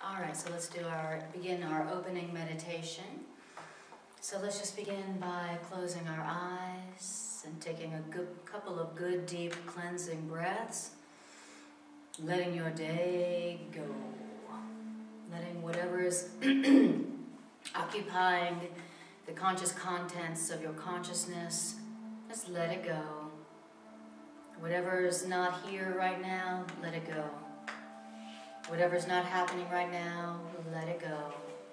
Alright, so let's begin our opening meditation. So let's just begin by closing our eyes and taking a couple of good deep cleansing breaths. Letting your day go. Letting whatever is occupying the conscious contents of your consciousness, just let it go. Whatever is not here right now, let it go. Whatever's not happening right now, let it go.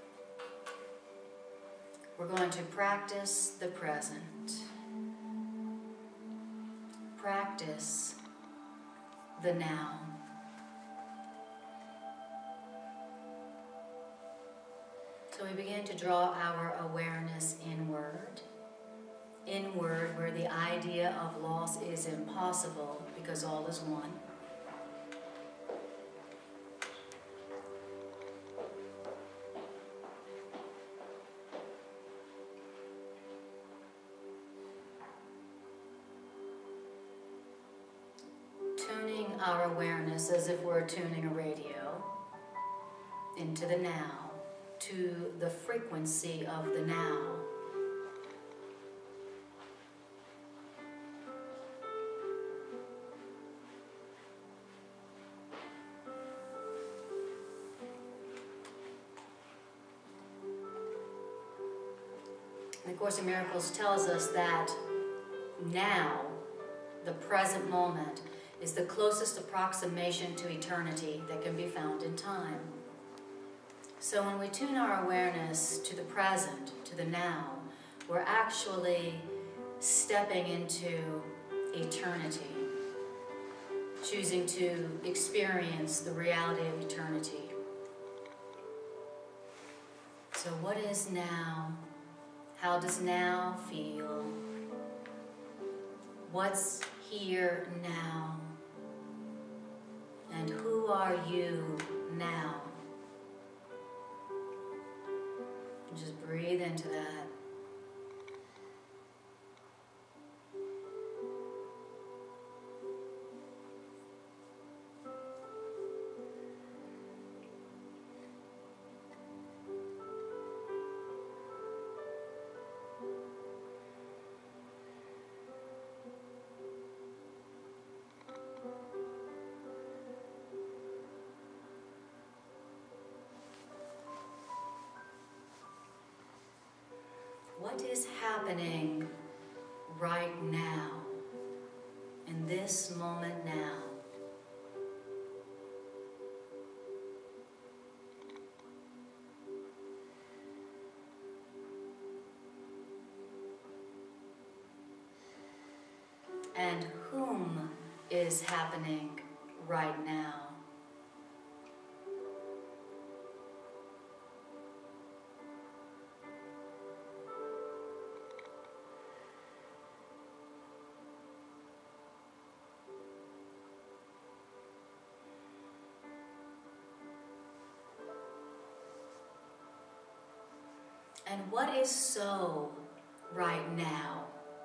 We're going to practice the present. Practice the now. So we begin to draw our awareness inward. Inward, where the idea of loss is impossible because all is one. Our awareness as if we're tuning a radio into the now, to the frequency of the now. The Course in Miracles tells us that now, the present moment, is the closest approximation to eternity that can be found in time. So when we tune our awareness to the present, to the now, we're actually stepping into eternity, choosing to experience the reality of eternity. So what is now? How does now feel? What's here now? And who are you now? Just breathe into that. What is happening right now, in this moment now? And whom is happening right now? And what is so right now?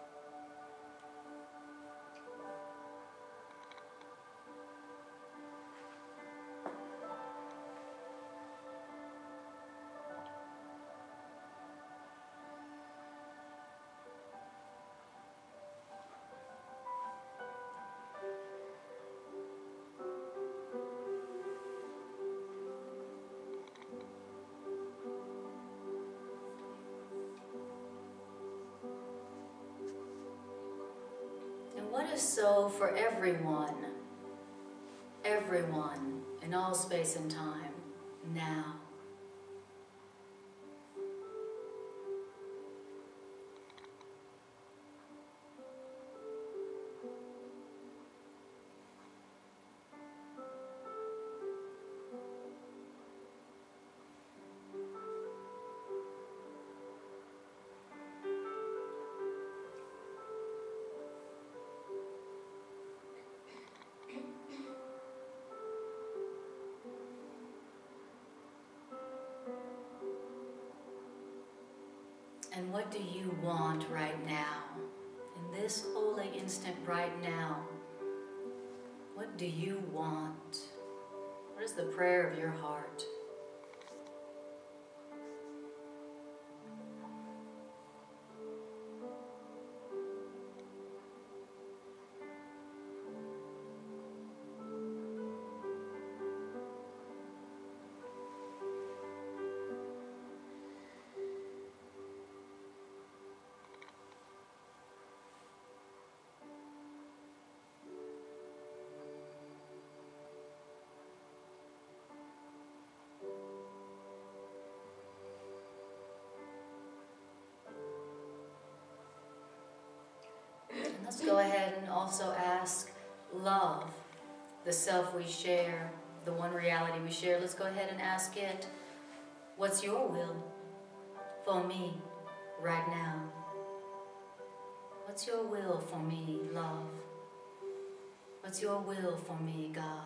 What is so for everyone in all space and time now? And what do you want right now? In this holy instant right now, what do you want? What is the prayer of your heart? ahead and also ask love, the self we share, the one reality we share. Let's go ahead and ask it, what's your will for me right now? What's your will for me, love? What's your will for me, God?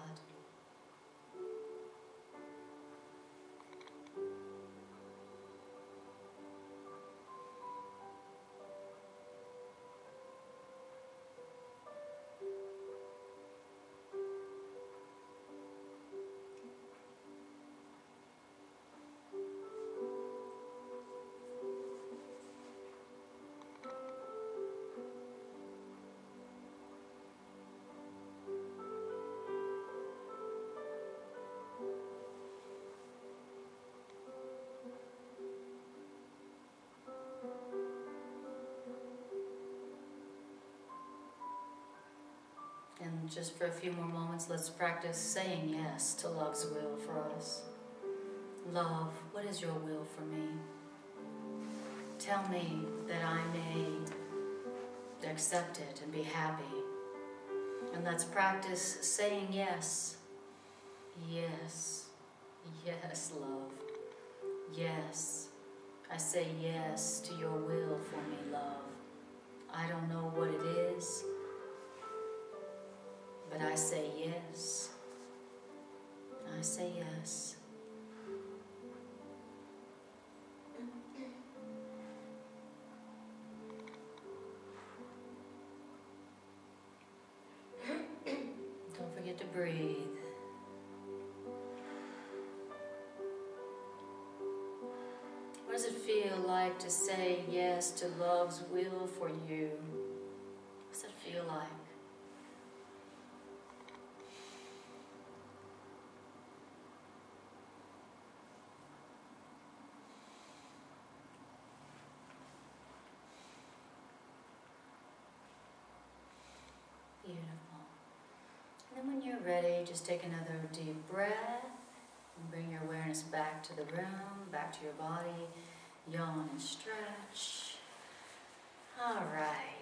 And just for a few more moments, let's practice saying yes to love's will for us. Love, what is your will for me? Tell me that I may accept it and be happy. And let's practice saying yes. Yes. Yes, love. Yes. I say yes to your will for me, love. I don't know what it is, but I say yes. I say yes. Don't forget to breathe. What does it feel like to say yes to love's will for you? What does it feel like? Beautiful. And then when you're ready, just take another deep breath and bring your awareness back to the room, back to your body. Yawn and stretch. All right.